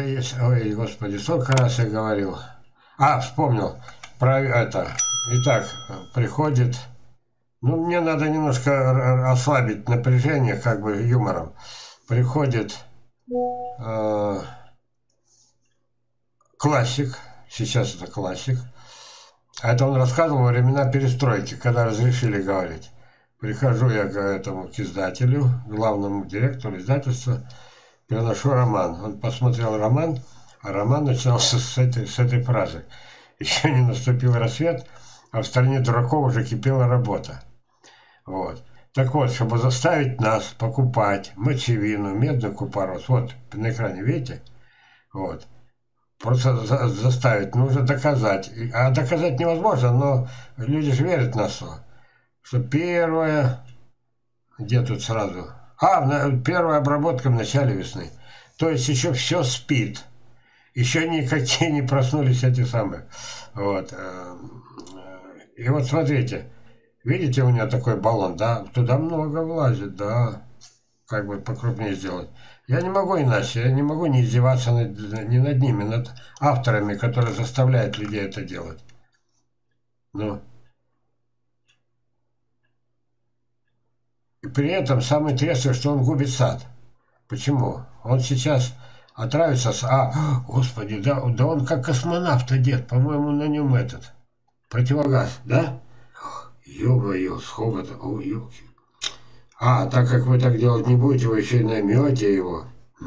это есть, ой, господи, сколько раз я говорил. Вспомнил про это. Итак, приходит, ну, мне надо немножко ослабить напряжение, как бы юмором. Приходит классик, сейчас это классик. А это он рассказывал во времена перестройки, когда разрешили говорить. Прихожу я к издателю, главному директору издательства, приношу роман. Он посмотрел роман, а роман начинался с этой фразы. Еще не наступил рассвет, а в стране дураков уже кипела работа. Вот. Так вот, чтобы заставить нас покупать мочевину, медный купорос, вот на экране, видите? Вот. Просто заставить, нужно доказать. А доказать невозможно, но люди же верят на слово. Что первое, где тут сразу? Первая обработка в начале весны. То есть еще все спит. Еще никакие не проснулись эти самые. Вот. И вот смотрите, видите, у меня такой баллон, да? Туда много влазит, да. Как бы покрупнее сделать. Я не могу иначе, я не могу не издеваться не над ними, над авторами, которые заставляют людей это делать. Ну. И при этом самое интересное, что он губит сад. Почему? Он сейчас отравится господи, да он как космонавт одет, по-моему, на нем этот противогаз, да? Ё-моё, сколько-то, ой, ёлки. Так как вы так делать не будете, вы еще и наймете его.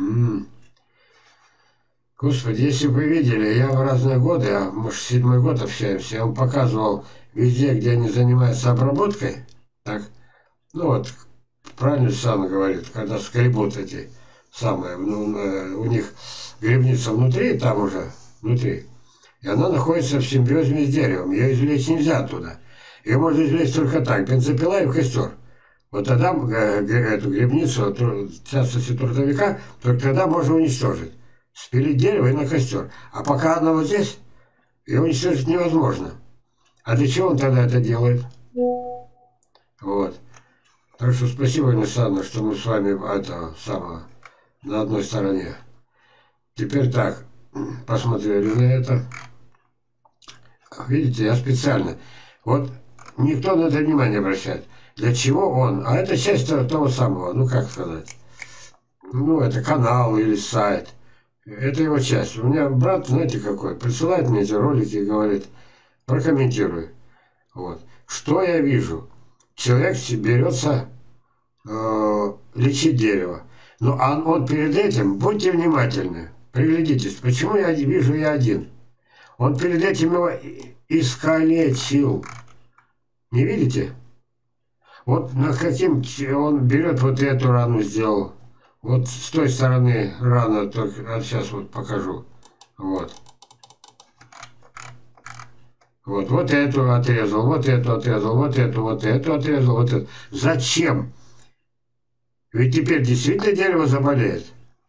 Господи, если бы вы видели, я в разные годы, может, 7-й год общаемся, я вам показывал везде, где они занимаются обработкой, так, ну вот, правильно Сана говорит, когда скребут эти самые, у них грибница внутри, там уже, внутри, и она находится в симбиозе с деревом, ее извлечь нельзя оттуда. Ее можно извлечь только так, бензопила и в костер. Вот тогда эту грибницу, частности трудовика, только тогда можно уничтожить. Спилить дерево и на костер. А пока она вот здесь, ее уничтожить невозможно. А для чего он тогда это делает? Вот. Так что спасибо, Александр, что мы с вами на одной стороне. Теперь так, посмотрели на это. Видите, я специально. Вот никто на это внимание не обращает. Для чего он? А это часть того самого, ну как сказать. Ну, это канал или сайт. Это его часть. У меня брат, знаете какой, присылает мне эти ролики и говорит, прокомментируй. Вот. Что я вижу? Человек берется лечить дерево. Но он перед этим, будьте внимательны, приглядитесь, почему я вижу я один. Он перед этим его искалечил. Не видите? Вот на каким он берет вот эту рану сделал. Вот с той стороны рана, только сейчас вот покажу. Вот. Вот эту отрезал, вот эту отрезал, вот эту отрезал, вот эту. Зачем? Ведь теперь действительно дерево заболеет.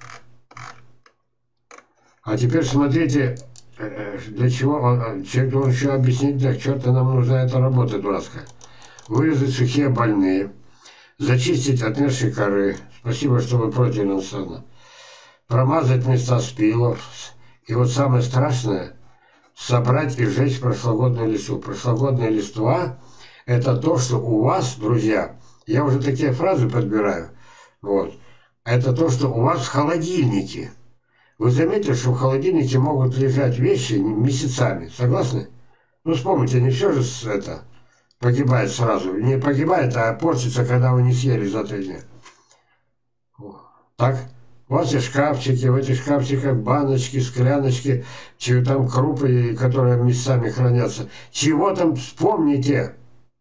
А теперь смотрите, для чего он еще объяснить, для чего-то нам нужна эта работа дурацкая. Вырезать сухие больные, зачистить отмершие коры. Спасибо, что вы против Нансана. Промазать места спилов. И вот самое страшное, собрать и сжечь прошлогоднюю листву. Прошлогодняя листва – это то, что у вас, друзья, я уже такие фразы подбираю, вот, это то, что у вас в холодильнике. Вы заметили, что в холодильнике могут лежать вещи месяцами, согласны? Ну, вспомните, не все же это погибает сразу. Не погибает, а портится, когда вы не съели за 3 дня. Так, у вас есть шкафчики, в этих шкафчиках баночки, скляночки, там крупы, которые месяцами хранятся. Чего там вспомните?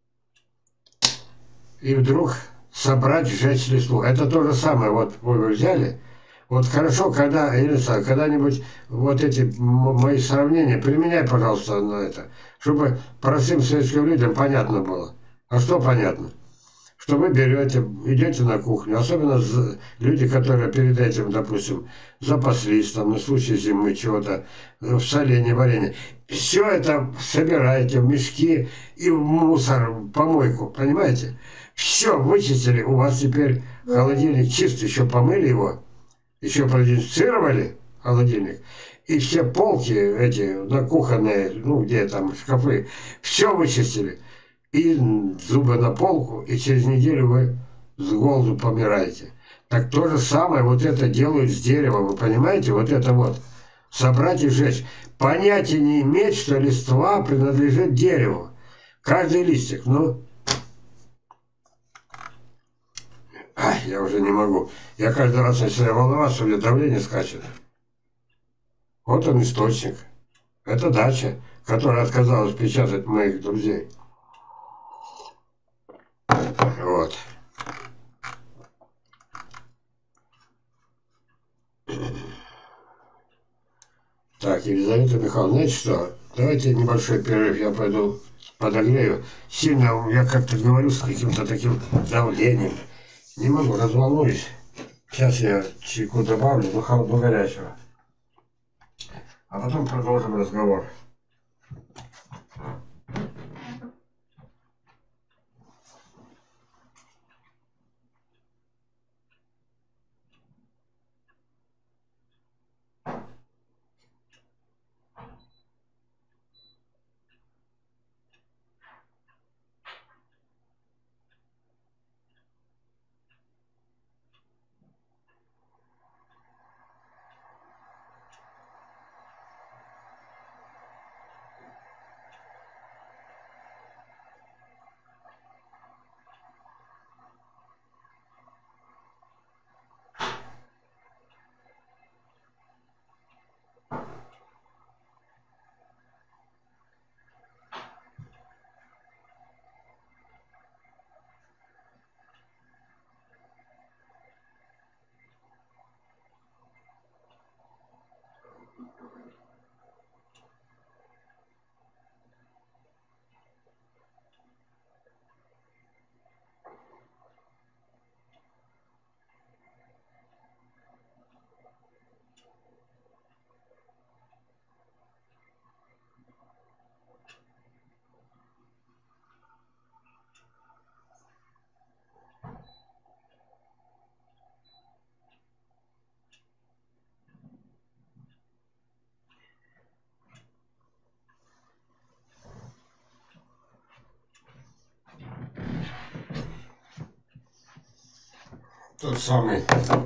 И вдруг собрать, сжечь листву. Это то же самое, вот вы взяли. Вот хорошо, когда-нибудь вот эти мои сравнения применяй, пожалуйста, на это, чтобы простым советским людям понятно было. А что понятно? Что вы идете на кухню, особенно люди, которые перед этим, допустим, запаслись там на случай зимы чего-то, в соленье, варенье. Все это собираете в мешки и в мусор, в помойку, понимаете? Все вычистили, у вас теперь холодильник чистый, еще помыли его. Еще продезинфицировали, холодильник. И все полки эти, да, кухонные, ну, где там шкафы, все вычистили. И зубы на полку, и через неделю вы с голоду помираете. Так то же самое вот это делают с дерева, вы понимаете? Вот это вот. Собрать и сжечь. Понятия не иметь, что листва принадлежит дереву. Каждый листик, ну... Ай, я уже не могу. Я каждый раз начинаю волноваться, у меня давление скачет. Вот он источник. Это дача, которая отказалась печатать моих друзей. Вот. Так, Елизавета Михайловна, знаете что? Давайте небольшой перерыв, я пойду подогрею. Сильно я как-то говорю с каким-то таким давлением. Не могу, разволнуюсь. Сейчас я чайку добавлю, но холодного горячего. А потом продолжим разговор. Тот самый,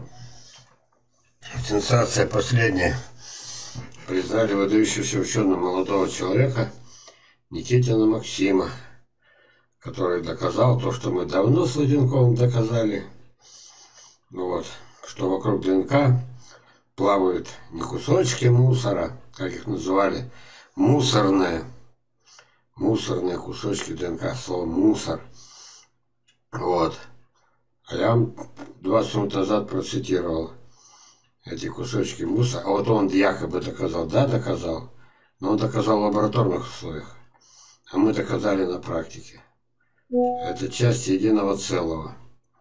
сенсация последняя. Признали выдающегося ученого молодого человека Никитина Максима, который доказал то, что мы давно с Леденковым доказали. Ну вот, что вокруг ДНК плавают не кусочки мусора, как их называли, мусорные кусочки ДНК, слово мусор. Вот. А я вам 20 минут назад процитировал эти кусочки мусора. А вот он якобы доказал. Да, доказал. Но он доказал в лабораторных условиях. А мы доказали на практике. Это часть единого целого.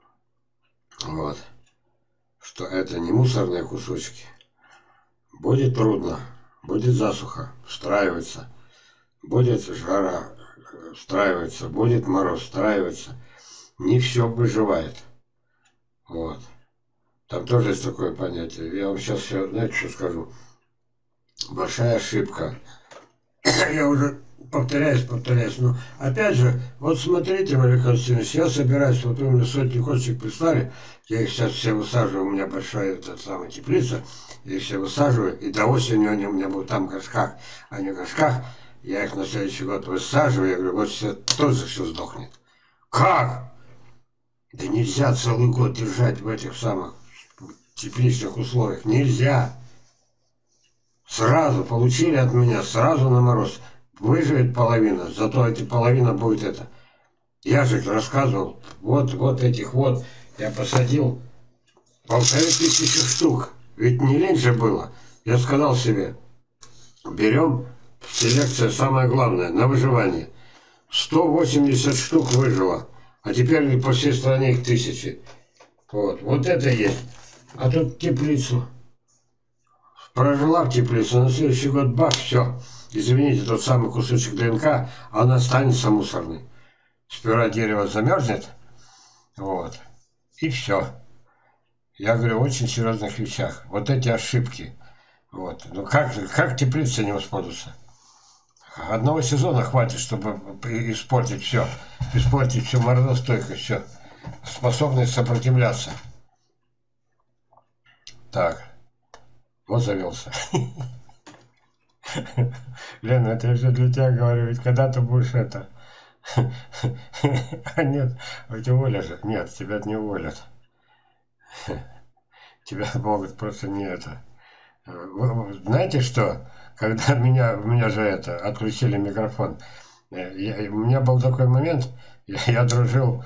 Вот. Что это не мусорные кусочки. Будет трудно. Будет засуха. Встраивается. Будет жара. Встраивается. Будет мороз. Встраивается. Не все выживает. Вот. Там тоже есть такое понятие. Я вам сейчас все, знаете, что скажу? Большая ошибка. Я уже повторяюсь. Но опять же, вот смотрите, Валерий Константинович, я собираюсь, вот вы мне сотни косточек прислали, я их сейчас все высаживаю, у меня большая эта самая теплица, я их все высаживаю, и до осени они у меня будут там в горшках, а не в горшках, я их на следующий год высаживаю, я говорю, вот все тоже все сдохнет. Как? Да нельзя целый год держать в этих самых тепличных условиях. Нельзя. Сразу получили от меня, сразу на мороз. Выживет половина, зато эта половина будет это. Я же рассказывал, вот этих вот я посадил 1500 штук. Ведь не лень же было. Я сказал себе, берем селекция самое главное, на выживание. 180 штук выжило. А теперь по всей стране их 1000. Вот это есть. А тут теплицу. Прожила в теплице, на следующий год бах, все. Извините, тот самый кусочек ДНК, она останется мусорной. Сперва дерево замерзнет, вот, и все. Я говорю о очень серьезных вещах. Вот эти ошибки. Вот. Ну как теплицы не воспользоваться? Одного сезона хватит, чтобы испортить все. Испортить всю морозостойкость, все. Способность сопротивляться. Так, вот завелся. Лена, это я же для тебя говорю, ведь когда ты будешь это... А нет, ведь уволят же. Нет, тебя не уволят. Тебя могут просто не это... Знаете что? Когда у меня же это, отключили микрофон, у меня был такой момент, я дружил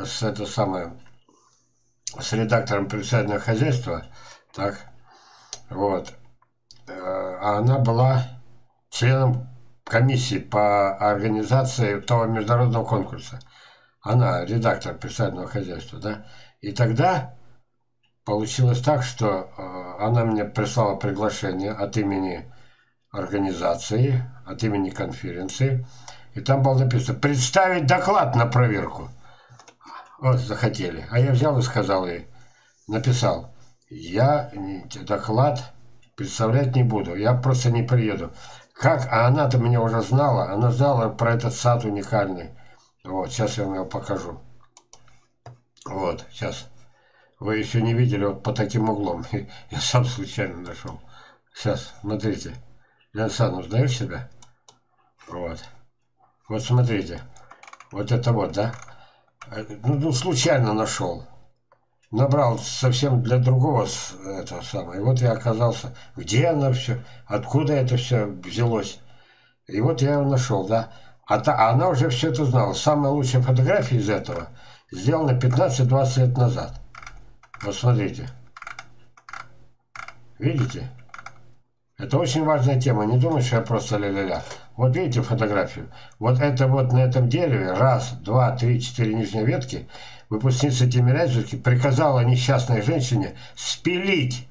с редактором председательного хозяйства, так, вот, а она была членом комиссии по организации того международного конкурса. Она редактор председательного хозяйства, да, и тогда получилось так, что она мне прислала приглашение от имени организации, от имени конференции, и там было написано «Представить доклад на проверку». Вот захотели. А я взял и сказал ей, написал, я доклад представлять не буду, я просто не приеду. Как? А она-то меня уже знала, она знала про этот сад уникальный. Вот, сейчас я вам его покажу. Вот, сейчас. Вы еще не видели вот по таким углом. Я сам случайно нашел. Сейчас, смотрите. Ленсан, узнаешь себя? Вот. Вот смотрите. Вот это вот, да? Ну случайно нашел. Набрал совсем для другого это самое. И вот я оказался, где она все, откуда это все взялось. И вот я его нашел, да. А она уже все это знала. Самая лучшая фотография из этого сделана 15-20 лет назад. Вот смотрите. Видите? Это очень важная тема. Не думай, что я просто ля-ля-ля. Вот видите фотографию? Вот это вот на этом дереве, раз, два, три, четыре нижние ветки, выпускница Тимирязевки приказала несчастной женщине спилить.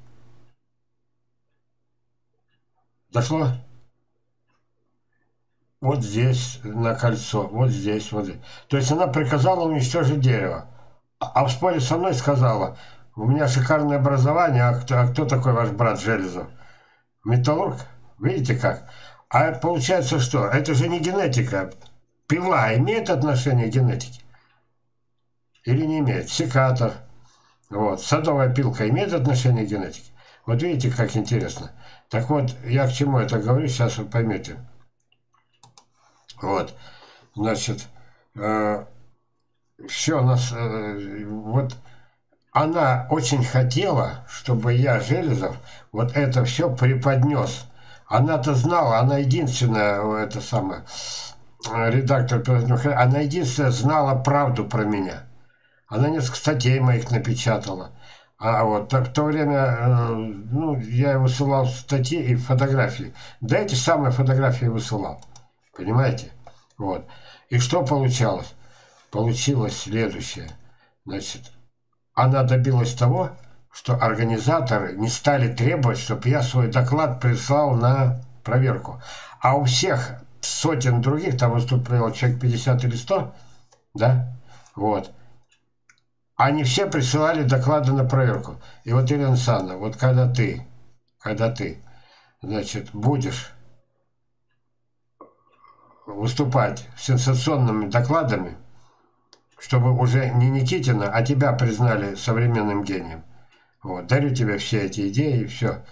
Дошло? Вот здесь на кольцо, вот здесь, вот здесь. То есть она приказала уничтожить дерево. А в споре со мной сказала, у меня шикарное образование, а кто такой ваш брат Железов? Металлург? Видите как? А получается что? Это же не генетика. Пила имеет отношение к генетике? Или не имеет? Секатор. Вот. Садовая пилка имеет отношение к генетике? Вот видите, как интересно. Так вот, я к чему это говорю, сейчас вы поймете. Вот. Значит, все нас... вот она очень хотела, чтобы я, Железов, вот это все преподнес. Она-то знала, она единственная, это самое, редактор, она единственная знала правду про меня. Она несколько статей моих напечатала. А вот в то время, ну, я высылал статьи и фотографии. Да эти самые фотографии высылал. Понимаете? Вот. И что получалось? Получилось следующее. Значит, она добилась того, что организаторы не стали требовать, чтобы я свой доклад прислал на проверку. А у всех сотен других, там выступило человек 50 или 100, да, вот, они все присылали доклады на проверку. И вот, Елена Александровна, вот когда ты, значит, будешь выступать с сенсационными докладами, чтобы уже не Никитина, а тебя признали современным гением. Вот, дарю тебе все эти идеи и все.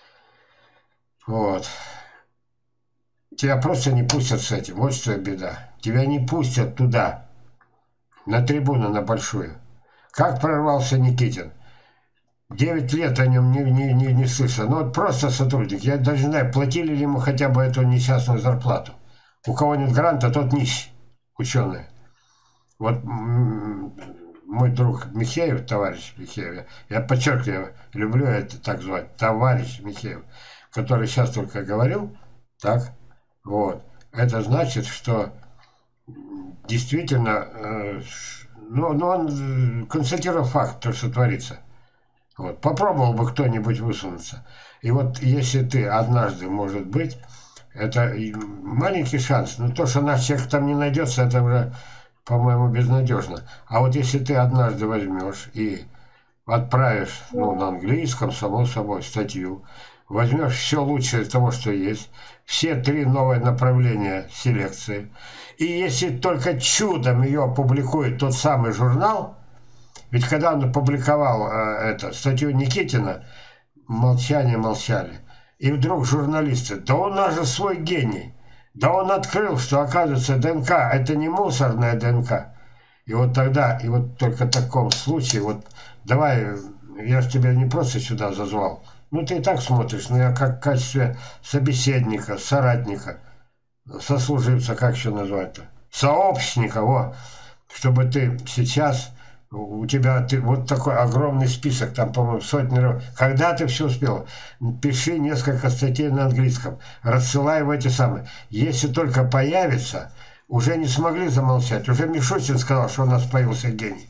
Вот. Тебя просто не пустят с этим. Вот что беда. Тебя не пустят туда, на трибуну, на большую. Как прорвался Никитин? 9 лет о нем не слышал. Ну вот просто сотрудник. Я даже не знаю, платили ли ему хотя бы эту несчастную зарплату. У кого нет гранта, тот нищий, ученый. Вот мой друг Михеев, товарищ Михеев, я подчеркиваю, люблю это так звать, товарищ Михеев, который сейчас только говорил, так, вот, это значит, что действительно, ну он констатировал факт, то, что творится. Вот, попробовал бы кто-нибудь высунуться. И вот если ты однажды, может быть, это маленький шанс, но то, что наш человек там не найдется, это уже, по-моему, безнадежно. А вот если ты однажды возьмешь и отправишь, ну, на английском, само собой, статью, возьмешь все лучшее из того, что есть, все 3 новые направления селекции, и если только чудом ее опубликует тот самый журнал, ведь когда он опубликовал статью Никитина, молчание молчали, и вдруг журналисты, да у нас же свой гений, да он открыл, что оказывается ДНК это не мусорная ДНК. И вот тогда, и вот только в таком случае, вот давай, я же тебя не просто сюда зазвал, ну ты и так смотришь, но я как в качестве собеседника, соратника, сослуживца, как еще назвать-то, сообщника, во, чтобы ты сейчас, у тебя вот такой огромный список, там, по-моему, сотни, когда ты все успел, пиши несколько статей на английском, рассылай в эти самые, если только появится, уже не смогли замолчать, уже Мишустин сказал, что у нас появился гений.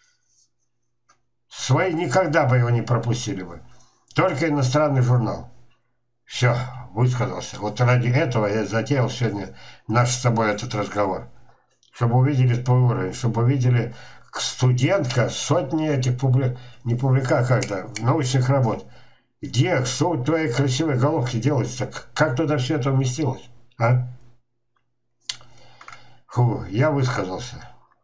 Свои никогда бы его не пропустили бы, только иностранный журнал. Все, высказался. Вот ради этого я затеял сегодня наш с тобой этот разговор. Чтобы увидели твой уровень, чтобы увидели студентка, сотни этих научных работ. Где, что у твоей красивой головки делается? Как туда все это вместилось? А? Фу, я высказался.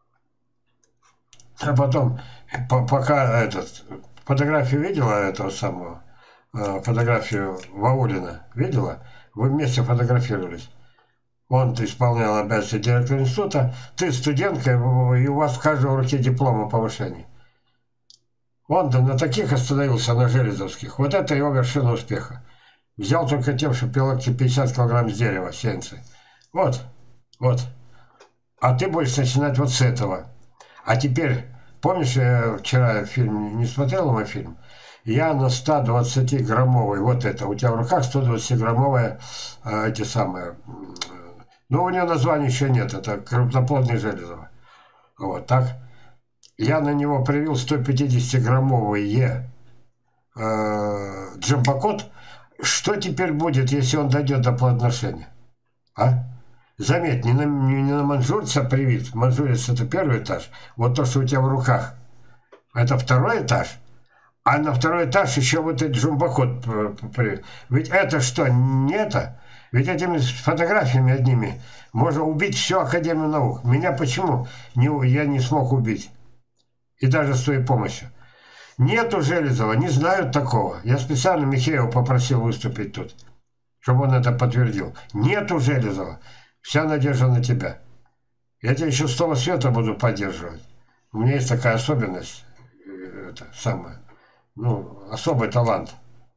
А потом, пока фотографию видела этого самого, фотографию Ваулина, видела? Вы вместе фотографировались. Он исполнял обязанности директора института, ты студентка, и у вас в каждой руке диплом о повышении. Он-то на таких остановился, на Железовских. Вот это его вершина успеха. Взял только тем, что пил 50 килограмм с дерева, сеянцы. Вот, вот. А ты будешь начинать вот с этого. А теперь, помнишь, я вчера фильм, не смотрел мой фильм? Я на 120-граммовой, вот это, у тебя в руках 120-граммовая, эти самые, ну у нее названия еще нет, это крупноплодные Железово. Вот так. Я на него привил 150-граммовые джамбокот. Что теперь будет, если он дойдет до плодоношения? А? Заметь, не на манжурца привит. Манжурец это первый этаж. Вот то, что у тебя в руках, это второй этаж. А на второй этаж еще вот этот джамбокот. Ведь это что, не это? Ведь этими фотографиями одними можно убить всю Академию наук. Меня почему я не смог убить? И даже с твоей помощью. Нету Железова, не знают такого. Я специально Михеева попросил выступить тут, чтобы он это подтвердил. Нету Железова. Вся надежда на тебя. Я тебя еще с того света буду поддерживать. У меня есть такая особенность, это самое, ну, особый талант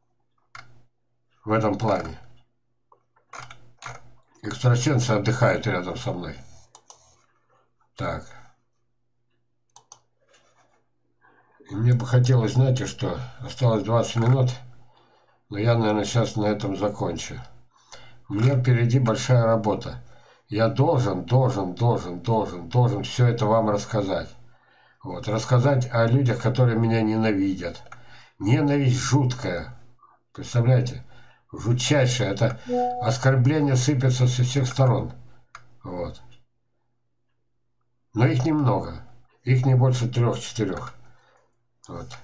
в этом плане. Экстрасенсы отдыхают рядом со мной. Так. И мне бы хотелось, знаете что, осталось 20 минут, но я, наверное, сейчас на этом закончу. У меня впереди большая работа. Я должен все это вам рассказать. Вот, рассказать о людях, которые меня ненавидят. Ненависть жуткая. Представляете? Жутчайшее. Это оскорбление сыпется со всех сторон. Вот. Но их немного. Их не больше 3-4. Вот.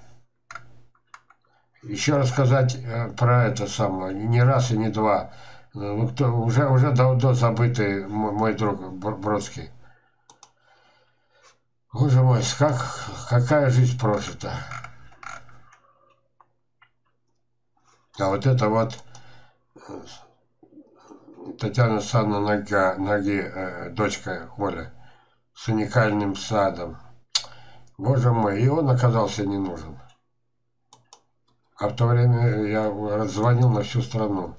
Еще рассказать про это самое, не раз и не два. Ну, уже давно забытый мой друг Бродский. Боже мой, какая жизнь прожита. А вот это вот Татьяна Александровна Ноги, дочка Оля, с уникальным садом. Боже мой, и он оказался не нужен. А в то время я звонил на всю страну.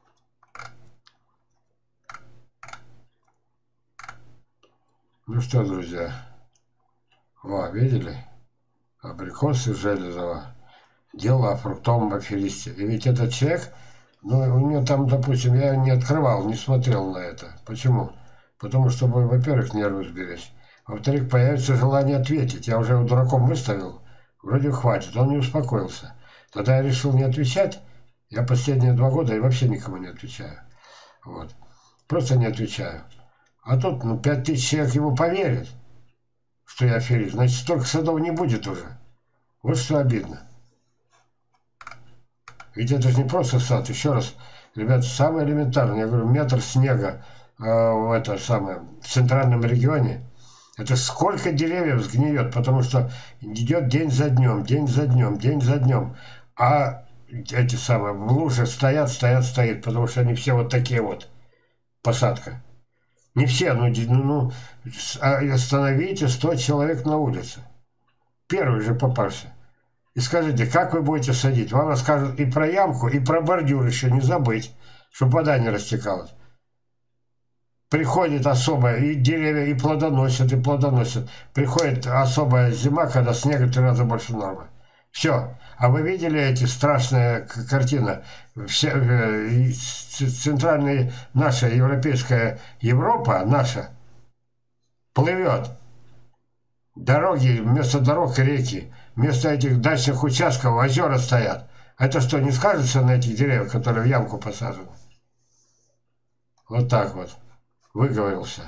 Ну что, друзья, видели? Абрикосы Железова. Дело о фруктовом аферисте. И ведь этот человек, ну, у него там, допустим, я не открывал, не смотрел на это. Почему? Потому что, во-первых, нервы сберечь. Во-вторых, появится желание ответить. Я уже его дураком выставил. Вроде хватит. Он не успокоился. Тогда я решил не отвечать. Я последние 2 года и вообще никому не отвечаю. Вот. Просто не отвечаю. А тут, 5000 человек ему поверят, что я аферист. Значит, столько садов не будет уже. Вот что обидно. Ведь это же не просто сад. Еще раз, ребята, самое элементарное. Я говорю, метр снега в центральном регионе. Это сколько деревьев сгниет, потому что идет день за днем, день за днем, день за днем. А эти самые в луже стоят, потому что они все вот такие вот. Посадка. Не все, остановите 100 человек на улице. Первый же попавший. И скажите, как вы будете садить? Вам расскажут и про ямку, и про бордюр еще не забыть, чтобы вода не растекалась. Приходит особая, и деревья и плодоносят. Приходит особая зима, когда снега 3 раза больше нормы. Все. А вы видели эти страшные картины? Центральная наша европейская Европа, наша, плывет. Дороги, вместо дорог реки, вместо этих дачных участков озера стоят. Это что, не скажется на этих деревьях, которые в ямку посажены? Вот так вот. Выговорился.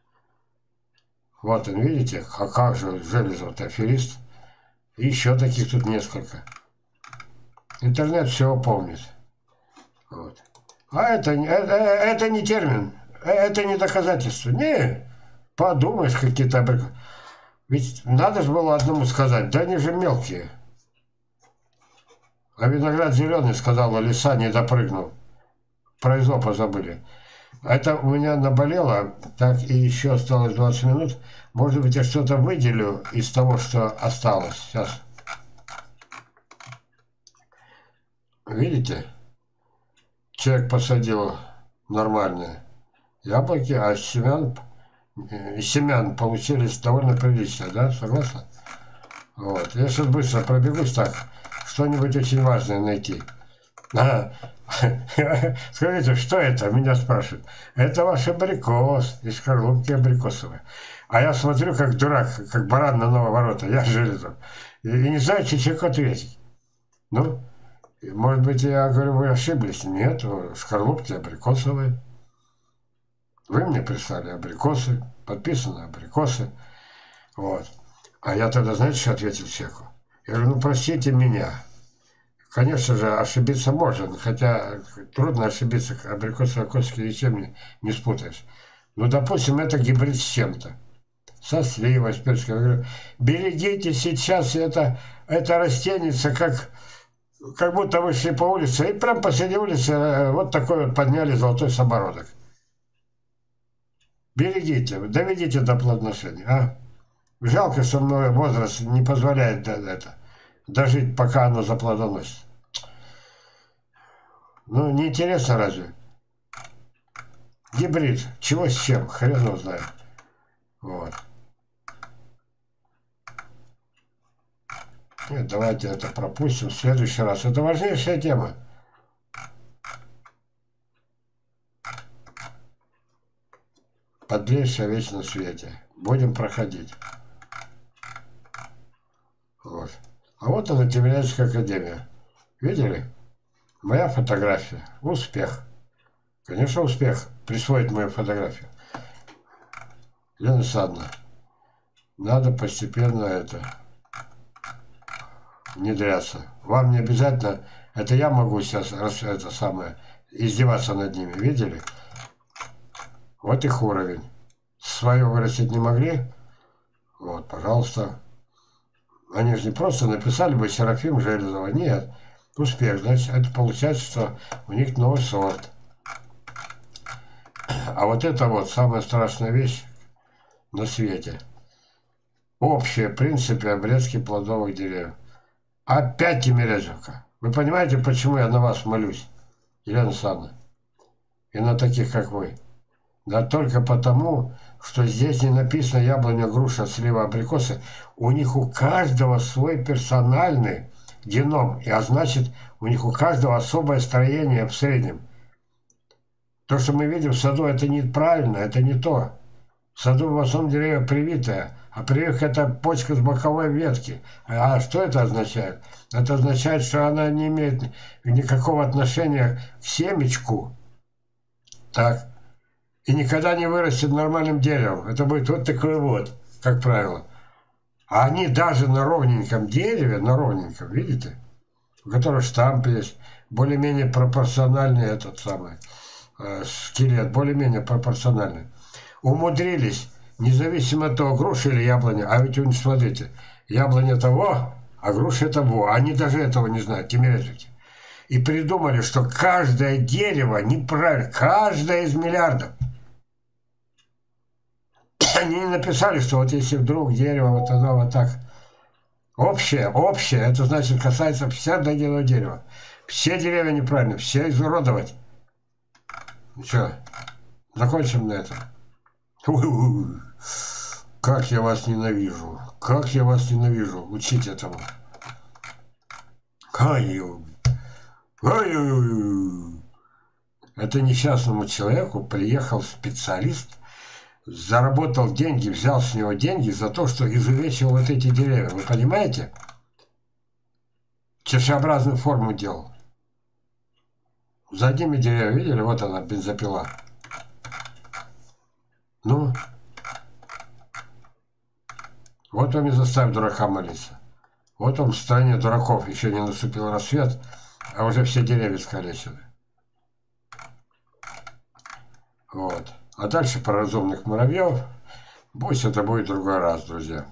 Вот он, видите, а как же Железов, аферист. И еще таких тут несколько. Интернет все помнит. Вот. А это не термин, это не доказательство. Не, подумаешь, какие-то абрикосы. Ведь надо же было одному сказать, да они же мелкие. А виноград зеленый, сказала лиса, не допрыгнул. Про изопа забыли. Это у меня наболело, так и еще осталось 20 минут. Может быть, я что-то выделю из того, что осталось. Сейчас. Видите? Человек посадил нормальные яблоки, а семян получились довольно прилично, да? Согласны? Вот. Я сейчас быстро пробегусь так. Что-нибудь очень важное найти. Скажите, что это? Меня спрашивают. Это ваш абрикос из шкарлупки абрикосовой. А я смотрю, как дурак, как баран на новые ворота. Я Железов. И не знаю, что человеку ответить. Ну, может быть, я говорю, вы ошиблись. Нет, шкарлупки абрикосовые. Вы мне прислали абрикосы, подписаны абрикосы. Вот. А я тогда, знаете, что ответил человеку? Я говорю, ну, простите меня. Конечно же, ошибиться можно, хотя трудно ошибиться, абрикосовые косточки ничем не спутаешь. Ну, допустим, это гибрид с чем-то. Со сливой, с персиком. Я говорю, берегите сейчас это растеница, как будто вы шли по улице, и прям посреди улицы вот такой вот подняли золотой самородок. Берегите, доведите до плодоношения. А? Жалко, что мой возраст не позволяет дожить, пока оно заплодоносит. Ну, неинтересно разве? Гибрид. Чего с чем? Хрен его знает. Вот. Нет, давайте это пропустим в следующий раз. Это важнейшая тема. Подлейшая вещь на свете. Будем проходить. Вот. А вот она, Тимирязевская академия. Видели? Моя фотография. Успех. Конечно, успех. Присвоить мою фотографию. Лена Александровна, надо постепенно внедряться. Вам не обязательно, это я могу сейчас издеваться над ними, видели? Вот их уровень. Свое вырастить не могли? Вот, пожалуйста. Они же не просто написали бы Серафим Железова. Нет. Успех. Значит, это получается, что у них новый сорт. А вот это вот самая страшная вещь на свете. Общие принципы обрезки плодовых деревьев. Опять Тимирязевка. Вы понимаете, почему я на вас молюсь, Елена Александровна? И на таких, как вы. Да только потому, что здесь не написано яблоня, груша, слива, абрикосы. У них у каждого свой персональный геном. А значит, у них у каждого особое строение в среднем. То, что мы видим в саду, это неправильно, это не то. В саду в основном деревья привитые, а прививка это почка с боковой ветки. А что это означает? Это означает, что она не имеет никакого отношения к семечку. Так. И никогда не вырастет нормальным деревом. Это будет вот такое вот, как правило. А они даже на ровненьком дереве, на ровненьком, видите, у которого штамп есть, более-менее пропорциональный этот самый скелет, более-менее пропорциональный. Умудрились, независимо от того, груша или яблоня, а ведь вы смотрите, яблоня того, а груша того, они даже этого не знают, тимирязевки. И придумали, что каждое дерево неправильно, каждое из миллиардов. Они не написали, что вот если вдруг дерево вот оно вот так общее, это значит касается 51 дерева. Все деревья неправильно, все изуродовать. Ну что, закончим на этом. Как я вас ненавижу, как я вас ненавижу, учить этому. Это несчастному человеку приехал специалист, заработал деньги, взял с него деньги за то, что изувечил вот эти деревья. Вы понимаете? Чашеобразную форму делал. За одними деревьями, видели? Вот она, бензопила. Ну, вот вам и заставь дурака молиться. Вот он в стране дураков, еще не наступил рассвет, а уже все деревья искалечены. Вот. А дальше про разумных муравьев. Пусть это будет в другой раз, друзья.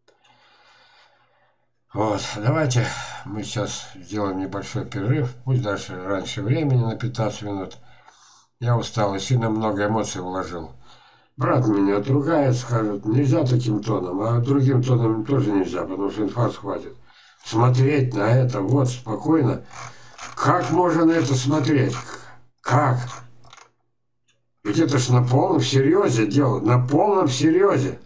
Вот, давайте мы сейчас сделаем небольшой перерыв. Пусть дальше раньше времени на 15 минут. Я устал и сильно много эмоций вложил. Брат меня отругает, скажет, нельзя таким тоном, а другим тоном тоже нельзя, потому что инфаркт хватит. Смотреть на это вот спокойно. Как можно на это смотреть? Как? Ведь это ж на полном серьезе делают, на полном серьезе.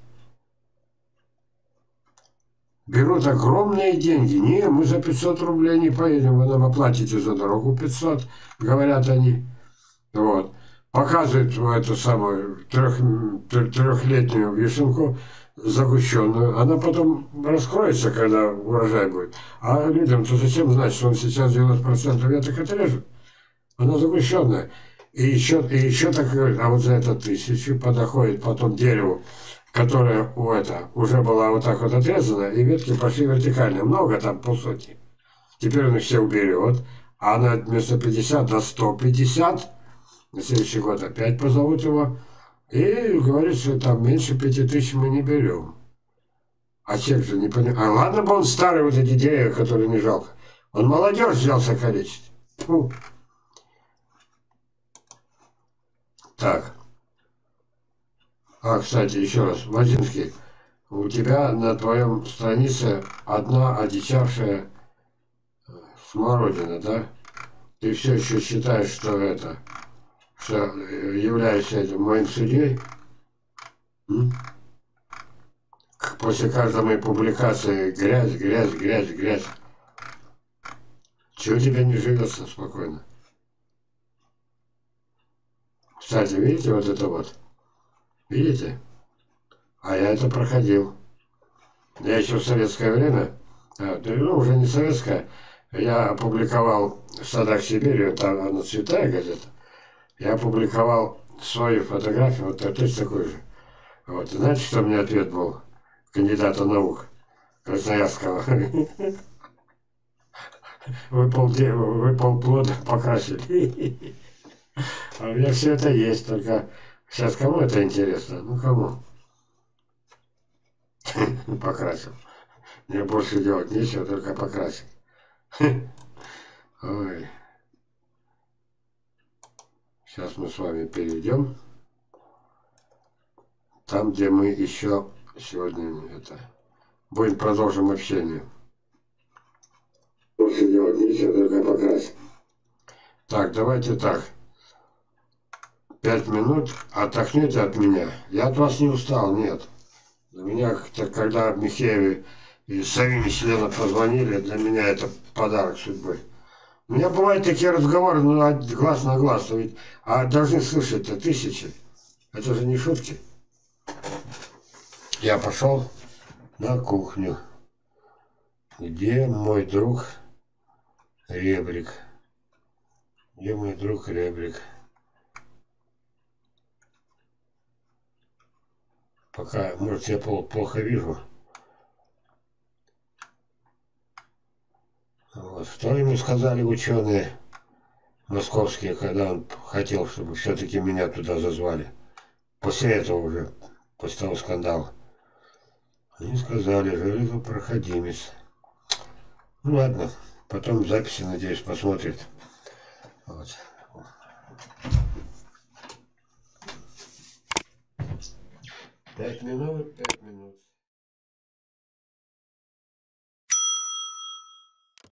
Берут огромные деньги. Не, мы за 500 рублей не поедем, вы нам оплатите за дорогу 500, говорят они. Вот. Показывают эту самую трехлетнюю вишенку загущенную. Она потом раскроется, когда урожай будет. А людям-то зачем знать, что он сейчас 90% веток отрежет? Она загущенная. И еще так говорит, а вот за это 1000 подоходит потом дереву, которая уже была вот так вот отрезана, и ветки пошли вертикально. Много там, полсотни. Теперь он их все уберет, а она вместо 50 на 150. На следующий год опять позовут его. И говорит, что там меньше 5000 мы не берем. А человек же не понимает. А ладно бы он старый, вот эти деревья, которые не жалко. Он молодежь взялся калечить. Фу. Так. А, кстати, еще раз. Вадимский, у тебя на твоем странице одна одичавшая смородина, да? Ты все еще считаешь, что являешься этим моим судьей? После каждой моей публикации грязь. Чего тебе не живется спокойно? Кстати, видите вот это вот? Видите? А я это проходил. Я еще в советское время, ну уже не советское, я опубликовал в «Садах Сибири», там она цветная газета, я опубликовал свою фотографию, вот точно такой же. Вот. И знаете, что у меня ответ был? Кандидата наук Красноярского. Вы полплода покрасили. А у меня все это есть, только сейчас кому это интересно? Ну кому? Покрасил. Мне больше делать нечего, только покрасить. Ой. Сейчас мы с вами перейдем. Там, где мы еще сегодня будем продолжим общение. Больше делать нечего, только покрасить. Так, давайте так. 5 минут отдохнете от меня. Я от вас не устал, нет. Для меня, когда Михееве и Савине членов позвонили, для меня это подарок судьбы. У меня бывают такие разговоры, ну, глаз на глаз, ведь, а должны слышать-то тысячи. Это же не шутки. Я пошел на кухню. Где мой друг Ребрик? Где мой друг Ребрик? Пока, может, я плохо вижу. Вот. Что ему сказали ученые? московские, когда он хотел, чтобы все-таки меня туда зазвали. После этого уже, после того скандала. Они сказали, Железов проходимец. Ну ладно, потом записи, надеюсь, посмотрит. Вот. 5 минут, 5 минут.